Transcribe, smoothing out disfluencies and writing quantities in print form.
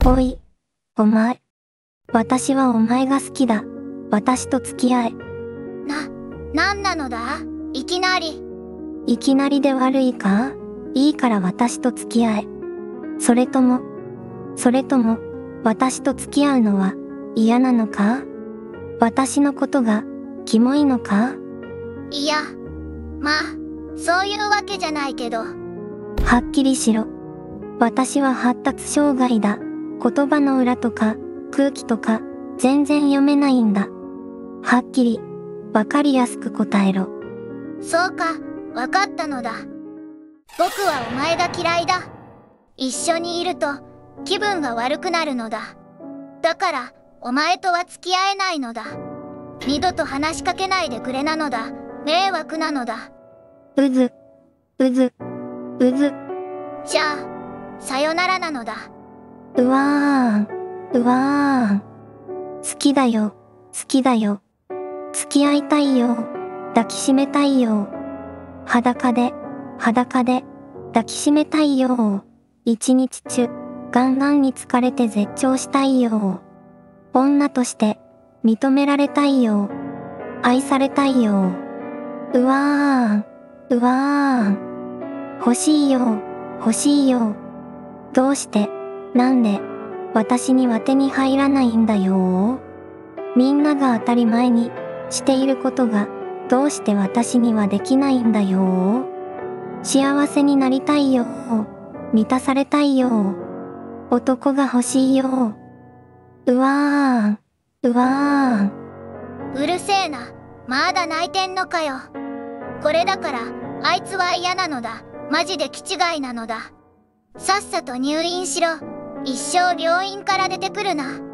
おい、お前。私はお前が好きだ。私と付き合え。 なんなのだ？いきなり。 いきなりで悪いか？いいから私と付き合え。それとも、私と付き合うのは嫌なのか？私のことがキモいのか？ いや、まあ、そういうわけじゃないけど。 はっきりしろ。私は発達障害だ。言葉の裏とか空気とか全然読めないんだ。はっきり、わかりやすく答えろ。 そうか、わかったのだ。僕はお前が嫌いだ。一緒にいると気分が悪くなるのだ。だからお前とは付き合えないのだ。二度と話しかけないでくれなのだ。迷惑なのだ。 うず。 じゃあさよならなのだ。 うわーん。好きだよ。付き合いたいよ。抱きしめたいよ。裸で抱きしめたいよ。一日中、ガンガンに疲れて絶頂したいよ。女として認められたいよ。愛されたいよ。うわーん。欲しいよ。どうして、なんで、私には手に入らないんだよ。みんなが当たり前にしていることが、どうして私にはできないんだよ。幸せになりたいよ。満たされたいよ。男が欲しいよ。うわーん。 うるせえな。まだ泣いてんのかよ。これだからあいつは嫌なのだ。マジで気違いなのだ。さっさと入院しろ。一生病院から出てくるな。